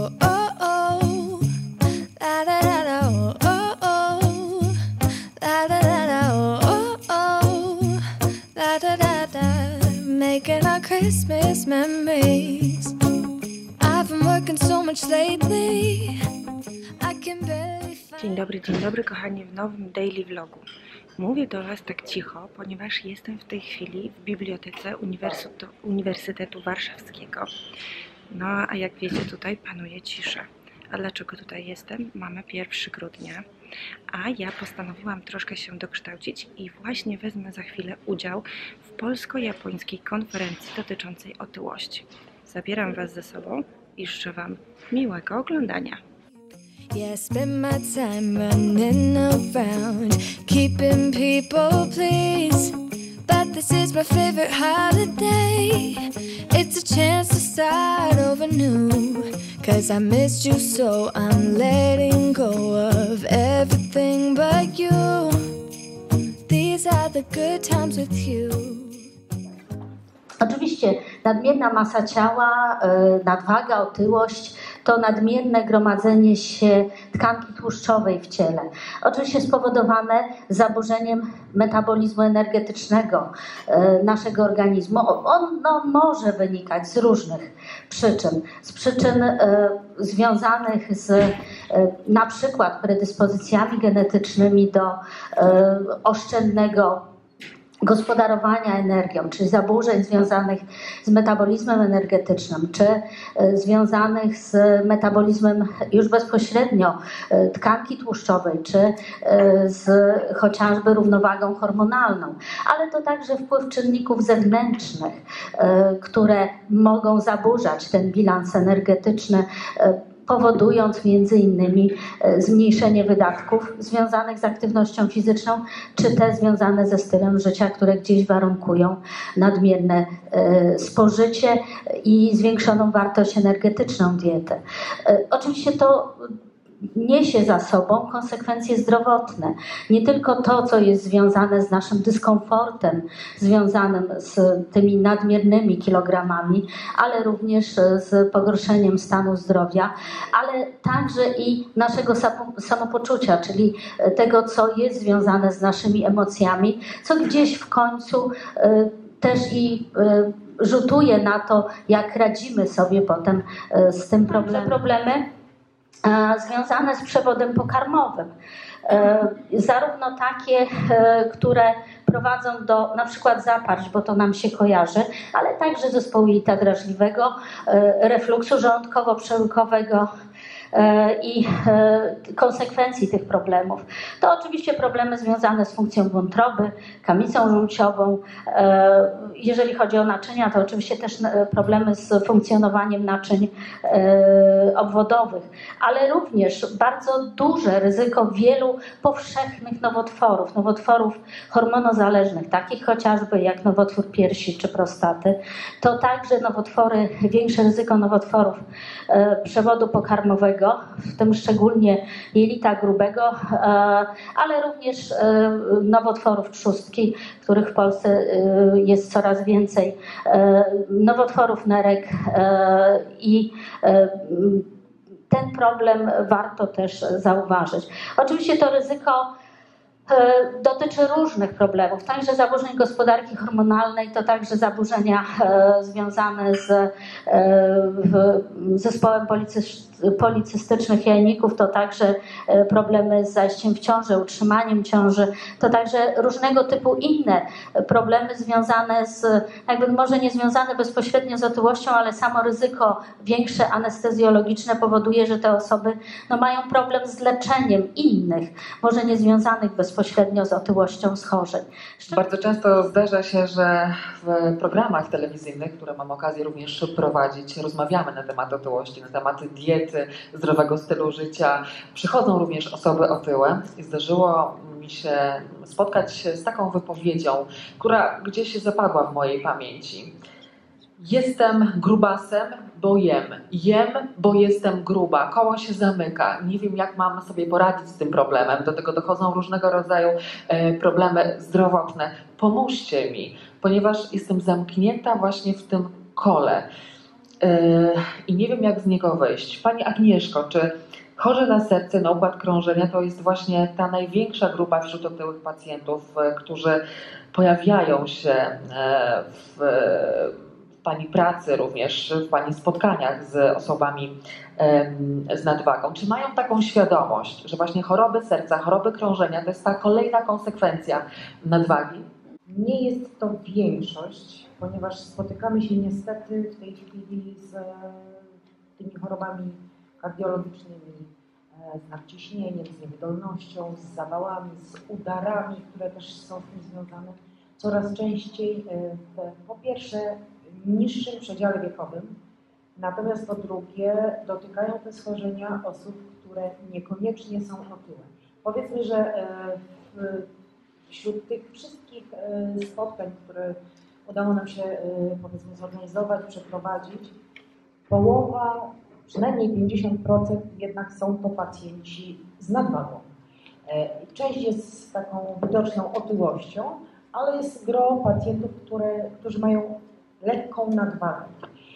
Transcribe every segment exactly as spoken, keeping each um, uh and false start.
oh, oh. La da da da, oh, oh, oh. La da da da, oh, oh, oh. La da da da. Making our Christmas memories. I've been working so much lately. I can barely find... Dzień dobry, dzień dobry kochani w nowym daily vlogu. Mówię do Was tak cicho, ponieważ jestem w tej chwili w bibliotece Uniwersytetu, Uniwersytetu Warszawskiego. No a jak wiecie, tutaj panuje cisza. A dlaczego tutaj jestem? Mamy pierwszego grudnia, a ja postanowiłam troszkę się dokształcić i właśnie wezmę za chwilę udział w polsko-japońskiej konferencji dotyczącej otyłości. Zabieram Was ze sobą i życzę Wam miłego oglądania. Yeah, spend my time running around, keeping people pleased. But this is my favorite holiday. It's a chance to start over new. Cause I missed you so I'm letting go of everything but you. These are the good times with you. Oczywiście nadmierna masa ciała, nadwaga, otyłość to nadmierne gromadzenie się tkanki tłuszczowej w ciele. Oczywiście spowodowane zaburzeniem metabolizmu energetycznego naszego organizmu. Ono może wynikać z różnych przyczyn. Z przyczyn związanych z na przykład predyspozycjami genetycznymi do oszczędnego gospodarowania energią, czy zaburzeń związanych z metabolizmem energetycznym, czy związanych z metabolizmem już bezpośrednio tkanki tłuszczowej, czy z chociażby równowagą hormonalną, ale to także wpływ czynników zewnętrznych, które mogą zaburzać ten bilans energetyczny, powodując między innymi zmniejszenie wydatków związanych z aktywnością fizyczną, czy te związane ze stylem życia, które gdzieś warunkują nadmierne spożycie i zwiększoną wartość energetyczną diety. Oczywiście to niesie za sobą konsekwencje zdrowotne. Nie tylko to, co jest związane z naszym dyskomfortem, związanym z tymi nadmiernymi kilogramami, ale również z pogorszeniem stanu zdrowia, ale także i naszego samopoczucia, czyli tego, co jest związane z naszymi emocjami, co gdzieś w końcu też i rzutuje na to, jak radzimy sobie potem z tym problemem. Problemy związane z przewodem pokarmowym. Zarówno takie, które prowadzą do na przykład zaparć, bo to nam się kojarzy, ale także zespołu jelita drażliwego, refluksu żołądkowo-przełykowego i konsekwencji tych problemów. To oczywiście problemy związane z funkcją wątroby, kamicą żółciową. Jeżeli chodzi o naczynia, to oczywiście też problemy z funkcjonowaniem naczyń obwodowych, ale również bardzo duże ryzyko wielu powszechnych nowotworów, nowotworów hormonozależnych, takich chociażby jak nowotwór piersi czy prostaty. To także nowotwory, większe ryzyko nowotworów przewodu pokarmowego, w tym szczególnie jelita grubego, ale również nowotworów trzustki, których w Polsce jest coraz więcej, nowotworów nerek i ten problem warto też zauważyć. Oczywiście to ryzyko dotyczy różnych problemów, także zaburzeń gospodarki hormonalnej, to także zaburzenia związane z zespołem policystycznych jajników, to także problemy z zajściem w ciążę, utrzymaniem ciąży, to także różnego typu inne problemy związane z, jakby może nie związane bezpośrednio z otyłością, ale samo ryzyko większe anestezjologiczne powoduje, że te osoby no, mają problem z leczeniem innych, może nie związanych bezpośrednio bezpośrednio z otyłością schorzeń. Bardzo często zdarza się, że w programach telewizyjnych, które mam okazję również prowadzić, rozmawiamy na temat otyłości, na temat diety, zdrowego stylu życia. Przychodzą również osoby otyłe i zdarzyło mi się spotkać się z taką wypowiedzią, która gdzieś zapadła w mojej pamięci. Jestem grubasem, bo jem. Jem, bo jestem gruba. Koło się zamyka. Nie wiem, jak mam sobie poradzić z tym problemem. Do tego dochodzą różnego rodzaju problemy zdrowotne. Pomóżcie mi, ponieważ jestem zamknięta właśnie w tym kole. i nie wiem, jak z niego wyjść. Pani Agnieszko, czy chorzy na serce, na układ krążenia to jest właśnie ta największa grupa wśród otyłych pacjentów, którzy pojawiają się w, w Pani pracy, również w Pani spotkaniach z osobami z nadwagą? Czy mają taką świadomość, że właśnie choroby serca, choroby krążenia to jest ta kolejna konsekwencja nadwagi? Nie jest to większość, ponieważ spotykamy się niestety w tej chwili z tymi chorobami kardiologicznymi, z nadciśnieniem, z niewydolnością, z zawałami, z udarami, które też są z tym związane, coraz częściej w, po pierwsze, niższym przedziale wiekowym, natomiast po drugie dotykają te schorzenia osób, które niekoniecznie są otyłe. Powiedzmy, że w, wśród tych wszystkich spotkań, które udało nam się powiedzmy zorganizować, przeprowadzić, połowa, przynajmniej pięćdziesiąt procent jednak są to pacjenci z nadwagą. Część jest z taką widoczną otyłością, ale jest gro pacjentów, które, którzy mają lekką nadwagę.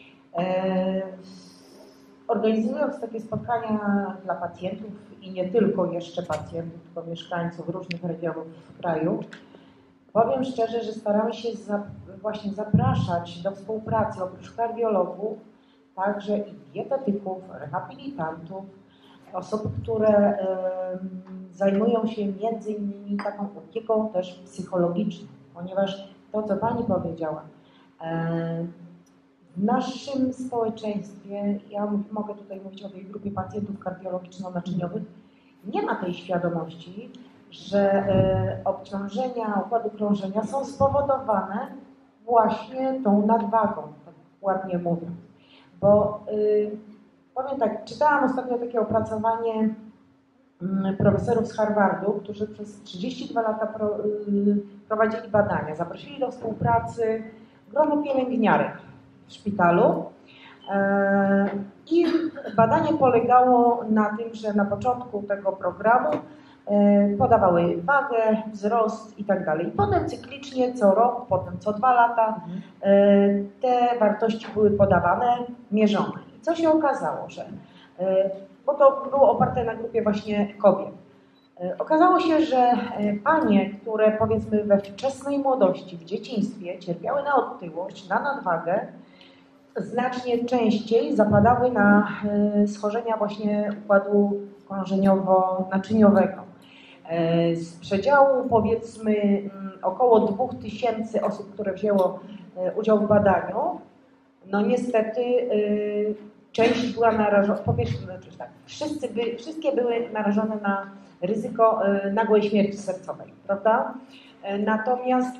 Organizując takie spotkania dla pacjentów i nie tylko jeszcze pacjentów, tylko mieszkańców różnych regionów w kraju, powiem szczerze, że staramy się za, właśnie zapraszać do współpracy oprócz kardiologów także i dietetyków, rehabilitantów, osób, które y, zajmują się między innymi taką opieką też psychologiczną, ponieważ to, co Pani powiedziała, y, w naszym społeczeństwie, ja mogę tutaj mówić o tej grupie pacjentów kardiologiczno-naczyniowych, nie ma tej świadomości, że y, obciążenia układu krążenia są spowodowane właśnie tą nadwagą, tak ładnie mówiąc. Bo y, powiem tak, czytałam ostatnio takie opracowanie y, profesorów z Harvardu, którzy przez trzydzieści dwa lata pro, y, prowadzili badania. Zaprosili do współpracy grono pielęgniarek w szpitalu y, i badanie polegało na tym, że na początku tego programu y, podawały wagę, wzrost i tak dalej. Potem cyklicznie co rok, potem co dwa lata y, te wartości były podawane, mierzone. I co się okazało, że, y, bo to było oparte na grupie właśnie kobiet. Y, okazało się, że y, panie, które powiedzmy we wczesnej młodości, w dzieciństwie cierpiały na otyłość, na nadwagę, znacznie częściej zapadały na y, schorzenia właśnie układu krążeniowo-naczyniowego. Z przedziału powiedzmy około dwóch tysięcy osób, które wzięło udział w badaniu, no niestety część była narażona, po pierwsze, znaczy tak, wszyscy by, wszystkie były narażone na ryzyko nagłej śmierci sercowej, prawda? Natomiast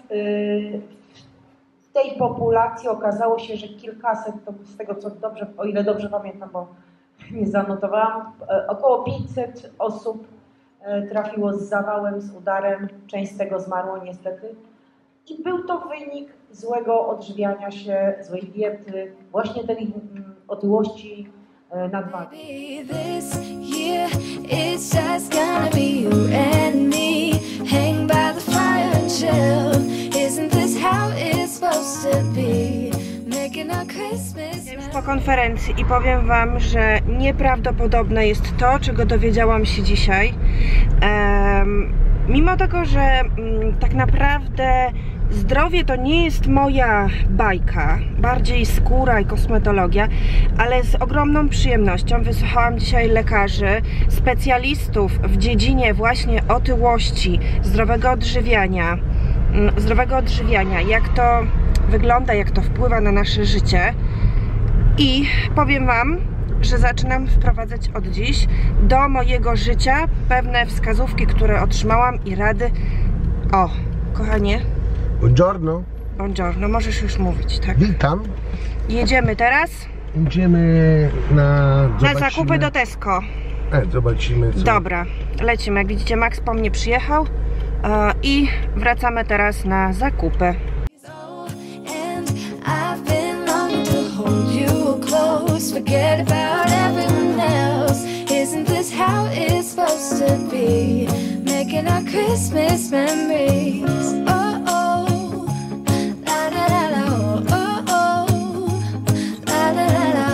w tej populacji okazało się, że kilkaset, to z tego co dobrze, o ile dobrze pamiętam, bo nie zanotowałam, około pięćset osób trafiło z zawałem, z udarem, część z tego zmarło niestety. I był to wynik złego odżywiania się, złej diety, właśnie tej otyłości, nadwagi. Ja już po konferencji i powiem Wam, że nieprawdopodobne jest to, czego dowiedziałam się dzisiaj. Um, mimo tego, że um, tak naprawdę zdrowie to nie jest moja bajka, bardziej skóra i kosmetologia, ale z ogromną przyjemnością wysłuchałam dzisiaj lekarzy, specjalistów w dziedzinie właśnie otyłości, zdrowego odżywiania, um, zdrowego odżywiania, jak to wygląda, jak to wpływa na nasze życie. I powiem Wam, że zaczynam wprowadzać od dziś do mojego życia pewne wskazówki, które otrzymałam i rady. O, kochanie. Buongiorno. Buongiorno, możesz już mówić, tak? Witam. Jedziemy teraz. Idziemy na... Na zakupy do Tesco. E, zobaczymy co... Dobra, lecimy. Jak widzicie, Max po mnie przyjechał e, i wracamy teraz na zakupy. Forget about everyone else. Isn't this how it's supposed to be? Making our Christmas memories. Oh oh, la la la la. Oh oh, la la la la.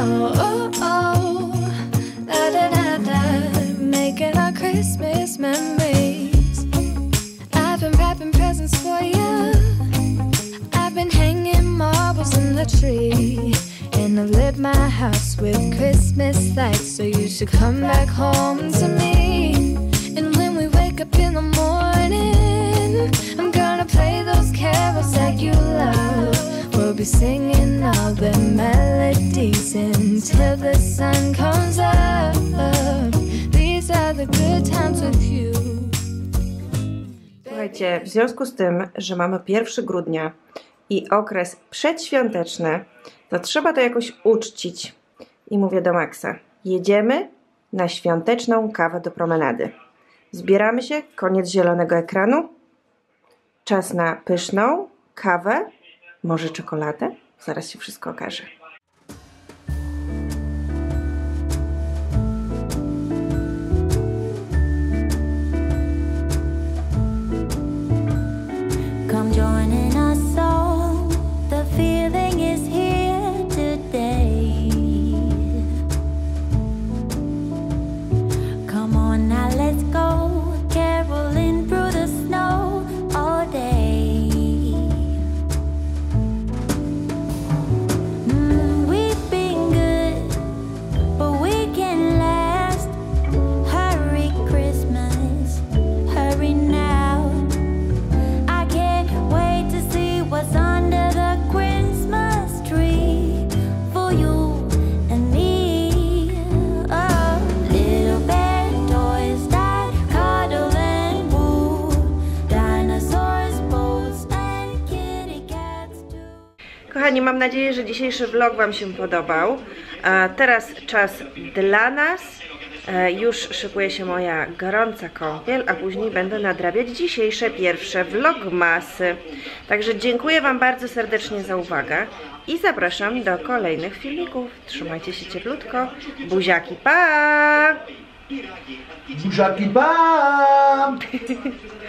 Christmas lights, so you should come back home to me. And when we wake up in the morning, I'm gonna play those carols that you love. We'll be singing all the melodies until the sun comes up. These are the good times with you. Słuchajcie, w związku z tym, że mamy pierwszego grudnia i okres przedświąteczny, to trzeba to jakoś uczcić. I mówię do Maxa, jedziemy na świąteczną kawę do promenady. Zbieramy się, koniec zielonego ekranu. Czas na pyszną kawę, może czekoladę. Zaraz się wszystko okaże. Come join in our song. The feeling is here today. Come on now, let's go. Caroling through the snow all day. Mm, we've been good, but we can last. Hurry Christmas, hurry now. I can't wait to see what's under the Christmas tree for you and me. Oh, little bear toys that cuddle and woo, dinosaurs, boats and kitty cats too. Kochani, mam nadzieję, że dzisiejszy vlog Wam się podobał. A teraz czas dla nas. E, już szykuje się moja gorąca kąpiel, a później będę nadrabiać dzisiejsze pierwsze vlogmasy. Także dziękuję Wam bardzo serdecznie za uwagę i zapraszam do kolejnych filmików. Trzymajcie się cieplutko. Buziaki, pa! Buziaki, pa!